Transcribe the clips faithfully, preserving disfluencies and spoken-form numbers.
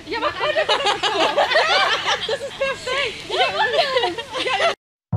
Ich habe auch keine bekommen. Das ist perfekt. Ja,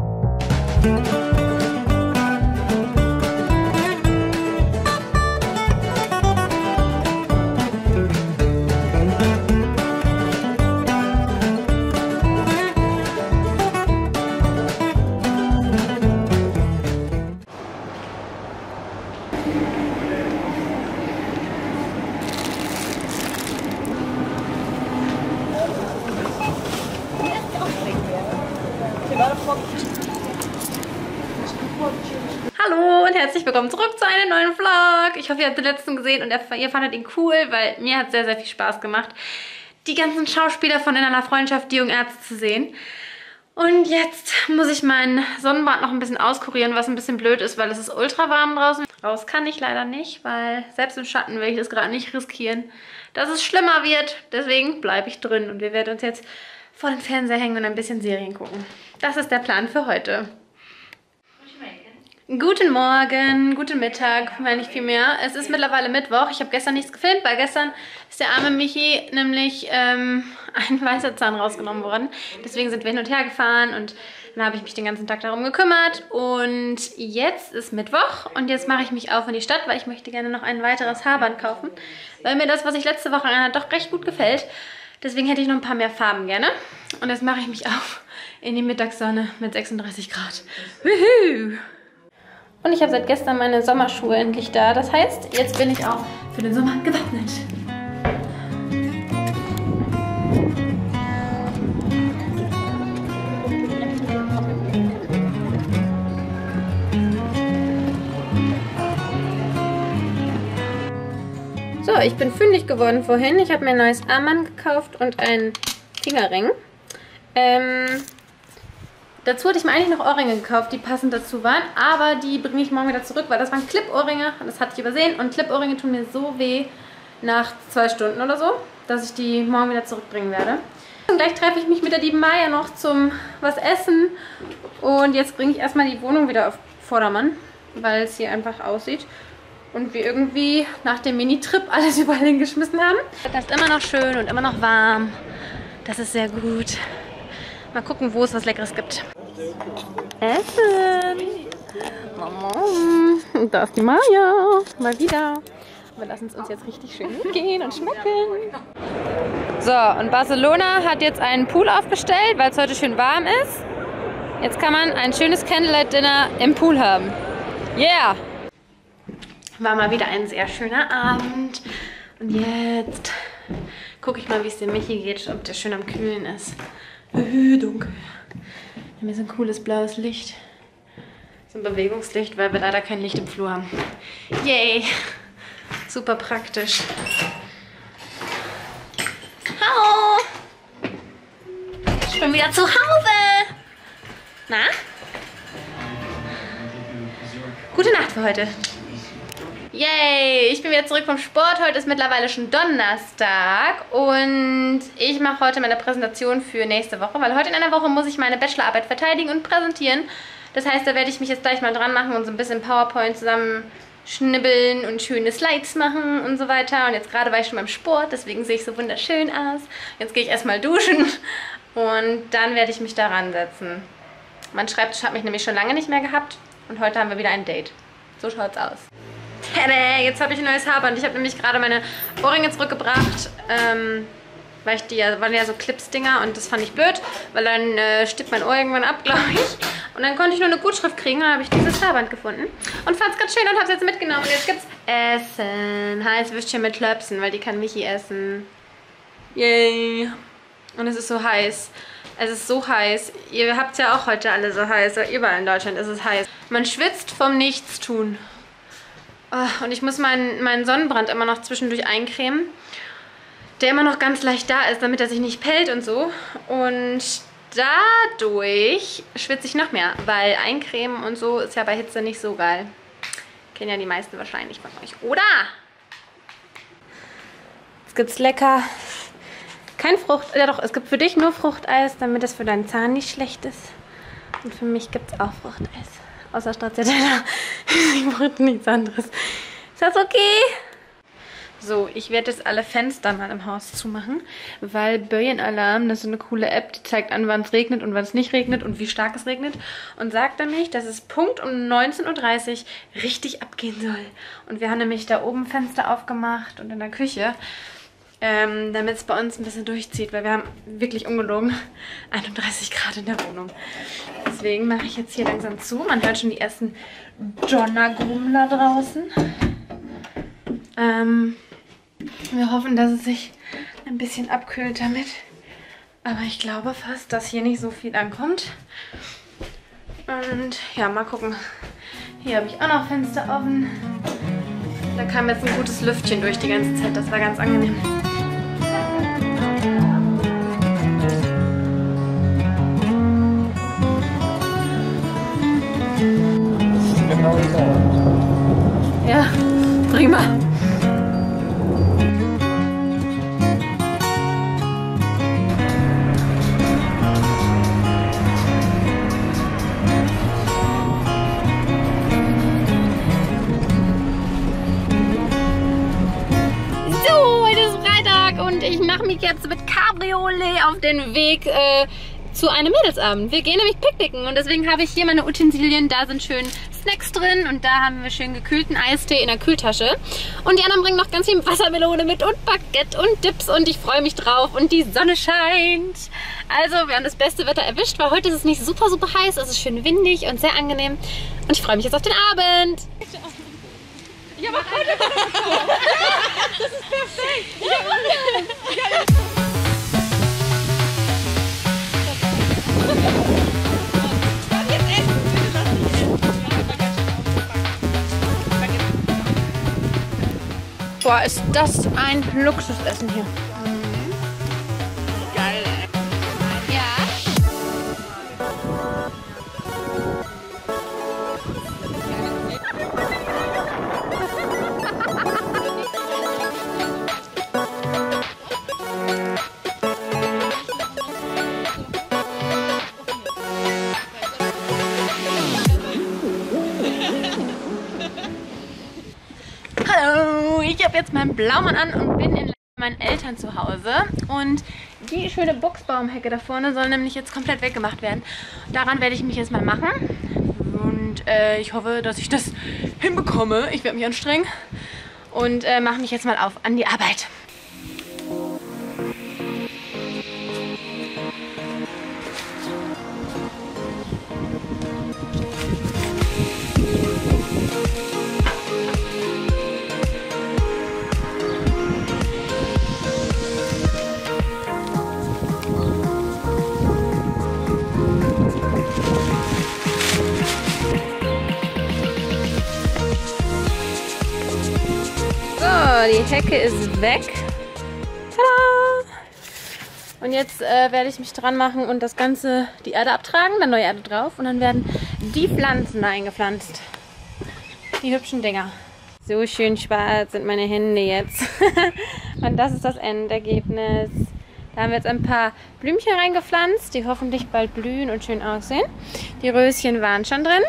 Hallo und herzlich willkommen zurück zu einem neuen Vlog. Ich hoffe, ihr habt den letzten gesehen und ihr fandet ihn cool, weil mir hat es sehr, sehr viel Spaß gemacht, die ganzen Schauspieler von In einer Freundschaft, die jungen Ärzte zu sehen. Und jetzt muss ich meinen Sonnenbrand noch ein bisschen auskurieren, was ein bisschen blöd ist, weil es ist ultra warm draußen. Raus kann ich leider nicht, weil selbst im Schatten will ich das gerade nicht riskieren, dass es schlimmer wird. Deswegen bleibe ich drin und wir werden uns jetzt vor den Fernseher hängen und ein bisschen Serien gucken. Das ist der Plan für heute. Guten Morgen, guten Mittag, meine ich vielmehr. Es ist mittlerweile Mittwoch. Ich habe gestern nichts gefilmt, weil gestern ist der arme Michi nämlich ähm, ein weißer Zahn rausgenommen worden. Deswegen sind wir hin und her gefahren und dann habe ich mich den ganzen Tag darum gekümmert. Und jetzt ist Mittwoch und jetzt mache ich mich auf in die Stadt, weil ich möchte gerne noch ein weiteres Haarband kaufen, weil mir das, was ich letzte Woche anhatte, doch recht gut gefällt. Deswegen hätte ich noch ein paar mehr Farben gerne. Und jetzt mache ich mich auf in die Mittagssonne mit sechsunddreißig Grad. Wuhu! Und ich habe seit gestern meine Sommerschuhe endlich da. Das heißt, jetzt bin ich auch für den Sommer gewappnet. So, ich bin fündig geworden vorhin. Ich habe mir ein neues Armband gekauft und einen Fingerring. Ähm... Dazu hatte ich mir eigentlich noch Ohrringe gekauft, die passend dazu waren, aber die bringe ich morgen wieder zurück, weil das waren Clip-Ohrringe, das hatte ich übersehen und Clip-Ohrringe tun mir so weh nach zwei Stunden oder so, dass ich die morgen wieder zurückbringen werde. Und gleich treffe ich mich mit der lieben Maya noch zum was essen und jetzt bringe ich erstmal die Wohnung wieder auf Vordermann, weil es hier einfach aussieht und wir irgendwie nach dem Mini-Trip alles überall hingeschmissen haben. Das ist immer noch schön und immer noch warm, das ist sehr gut. Mal gucken, wo es was Leckeres gibt. Essen! Mama. Und da ist die Maya. Mal wieder. Wir lassen es uns jetzt richtig schön gehen und schmecken. So, und Barcelona hat jetzt einen Pool aufgestellt, weil es heute schön warm ist. Jetzt kann man ein schönes Candlelight-Dinner im Pool haben. Yeah! War mal wieder ein sehr schöner Abend. Und jetzt gucke ich mal, wie es dem Michi geht, ob der schön am Kühlen ist. Äh, dunkel. Wir haben hier so ein cooles blaues Licht. So ein Bewegungslicht, weil wir leider kein Licht im Flur haben. Yay! Super praktisch. Hallo! Ich bin wieder zu Hause! Na? Gute Nacht für heute. Yay! Ich bin wieder zurück vom Sport. Heute ist mittlerweile schon Donnerstag und ich mache heute meine Präsentation für nächste Woche, weil heute in einer Woche muss ich meine Bachelorarbeit verteidigen und präsentieren. Das heißt, da werde ich mich jetzt gleich mal dran machen und so ein bisschen PowerPoint zusammenschnibbeln und schöne Slides machen und so weiter. Und jetzt gerade war ich schon beim Sport, deswegen sehe ich so wunderschön aus. Jetzt gehe ich erstmal duschen und dann werde ich mich daran setzen. Mein Schreibtisch hat mich nämlich schon lange nicht mehr gehabt und heute haben wir wieder ein Date. So schaut's aus. Tada, jetzt habe ich ein neues Haarband. Ich habe nämlich gerade meine Ohrringe zurückgebracht, ähm, weil ich die ja, waren ja so Clips-Dinger und das fand ich blöd, weil dann äh, stirbt mein Ohr irgendwann ab, glaube ich. Und dann konnte ich nur eine Gutschrift kriegen und dann habe ich dieses Haarband gefunden und fand es ganz schön und habe es jetzt mitgenommen. Und jetzt gibt's Essen, Heißwürstchen mit Klöpsen, weil die kann Michi essen. Yay! Und es ist so heiß. Es ist so heiß. Ihr habt es ja auch heute alle so heiß. Überall in Deutschland ist es heiß. Man schwitzt vom Nichtstun. Oh, und ich muss meinen, meinen Sonnenbrand immer noch zwischendurch eincremen, der immer noch ganz leicht da ist, damit er sich nicht pellt und so. Und dadurch schwitze ich noch mehr, weil eincremen und so ist ja bei Hitze nicht so geil. Kennen ja die meisten wahrscheinlich von euch, oder? Jetzt gibt's lecker. Kein Frucht, ja doch, es gibt für dich nur Fruchteis, damit es für deinen Zahn nicht schlecht ist. Und für mich gibt es auch Fruchteis. Außer Stracciatella. Ich brauche nichts anderes. Ist das okay? So, ich werde jetzt alle Fenster mal im Haus zumachen, weil Böjen-Alarm, das ist so eine coole App, die zeigt an, wann es regnet und wann es nicht regnet und wie stark es regnet und sagt nämlich, dass es Punkt um neunzehn Uhr dreißig richtig abgehen soll. Und wir haben nämlich da oben Fenster aufgemacht und in der Küche, ähm, damit es bei uns ein bisschen durchzieht, weil wir haben wirklich ungelogen einunddreißig Grad in der Wohnung. Deswegen mache ich jetzt hier langsam zu. Man hört schon die ersten Donnergrumler draußen. Ähm... Wir hoffen, dass es sich ein bisschen abkühlt damit. Aber ich glaube fast, dass hier nicht so viel ankommt. Und ja, mal gucken. Hier habe ich auch noch Fenster offen. Da kam jetzt ein gutes Lüftchen durch die ganze Zeit. Das war ganz angenehm. Ja, prima. Ich mache mich jetzt mit Cabriolet auf den Weg äh, zu einem Mädelsabend. Wir gehen nämlich picknicken und deswegen habe ich hier meine Utensilien. Da sind schön Snacks drin und da haben wir schön gekühlten Eistee in der Kühltasche. Und die anderen bringen noch ganz viel Wassermelone mit und Baguette und Dips und ich freue mich drauf und die Sonne scheint. Also wir haben das beste Wetter erwischt, weil heute ist es nicht super, super heiß. Es ist schön windig und sehr angenehm und ich freue mich jetzt auf den Abend. Ja, aber heute das ist perfekt. Ja, jetzt essen. Bitte lass mich essen. Boah, ist das ein Luxusessen hier. Geil. Ja. Hallo, ich habe jetzt meinen Blaumann an und bin in meinen Eltern zu Hause. Und die schöne Buchsbaumhecke da vorne soll nämlich jetzt komplett weggemacht werden. Daran werde ich mich jetzt mal machen. Und äh, ich hoffe, dass ich das hinbekomme. Ich werde mich anstrengen und äh, mache mich jetzt mal auf an die Arbeit. Die Hecke ist weg. Tada! Und jetzt äh, werde ich mich dran machen und das Ganze, die Erde abtragen, dann neue Erde drauf und dann werden die Pflanzen eingepflanzt. Die hübschen Dinger. So schön schwarz sind meine Hände jetzt. Und das ist das Endergebnis. Da haben wir jetzt ein paar Blümchen reingepflanzt, die hoffentlich bald blühen und schön aussehen. Die Röschen waren schon drin.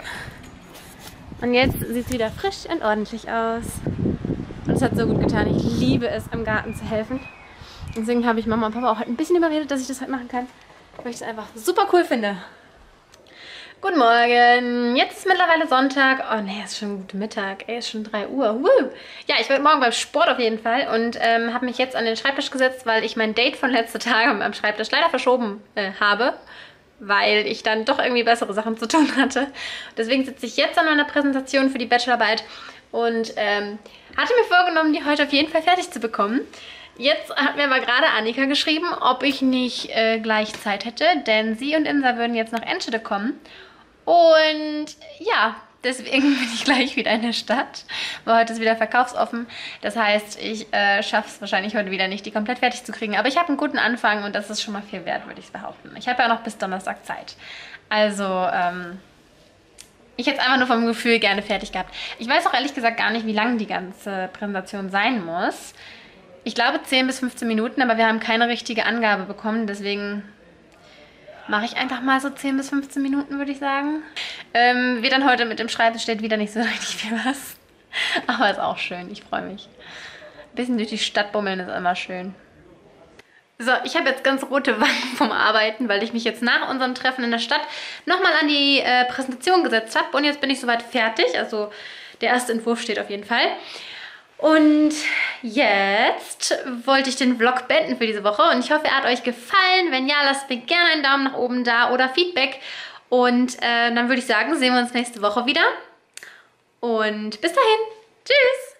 Und jetzt sieht es wieder frisch und ordentlich aus. Und es hat so gut getan. Ich liebe es, im Garten zu helfen. Deswegen habe ich Mama und Papa auch halt ein bisschen überredet, dass ich das halt machen kann. Weil ich es einfach super cool finde. Guten Morgen. Jetzt ist mittlerweile Sonntag. Oh ne, es ist schon gut Mittag. Ey, es ist schon drei Uhr. Woo. Ja, ich war morgen beim Sport auf jeden Fall und ähm, habe mich jetzt an den Schreibtisch gesetzt, weil ich mein Date von letzten Tagen am Schreibtisch leider verschoben äh, habe. Weil ich dann doch irgendwie bessere Sachen zu tun hatte. Deswegen sitze ich jetzt an meiner Präsentation für die Bachelorarbeit und ähm, hatte mir vorgenommen, die heute auf jeden Fall fertig zu bekommen. Jetzt hat mir aber gerade Annika geschrieben, ob ich nicht äh, gleich Zeit hätte, denn sie und Insa würden jetzt nach Enschede kommen. Und ja, deswegen bin ich gleich wieder in der Stadt, weil heute ist wieder verkaufsoffen. Das heißt, ich äh, schaffe es wahrscheinlich heute wieder nicht, die komplett fertig zu kriegen. Aber ich habe einen guten Anfang und das ist schon mal viel wert, würde ich behaupten. Ich habe ja noch bis Donnerstag Zeit. Also, ähm... ich hätte es einfach nur vom Gefühl gerne fertig gehabt. Ich weiß auch ehrlich gesagt gar nicht, wie lang die ganze Präsentation sein muss. Ich glaube zehn bis fünfzehn Minuten, aber wir haben keine richtige Angabe bekommen. Deswegen mache ich einfach mal so zehn bis fünfzehn Minuten, würde ich sagen. Ähm, wie dann heute mit dem Schreibtisch steht wieder nicht so richtig viel was. Aber ist auch schön, ich freue mich. Ein bisschen durch die Stadt bummeln ist immer schön. So, ich habe jetzt ganz rote Wangen vom Arbeiten, weil ich mich jetzt nach unserem Treffen in der Stadt nochmal an die äh, Präsentation gesetzt habe. Und jetzt bin ich soweit fertig. Also der erste Entwurf steht auf jeden Fall. Und jetzt wollte ich den Vlog beenden für diese Woche. Und ich hoffe, er hat euch gefallen. Wenn ja, lasst mir gerne einen Daumen nach oben da oder Feedback. Und äh, dann würde ich sagen, sehen wir uns nächste Woche wieder. Und bis dahin. Tschüss.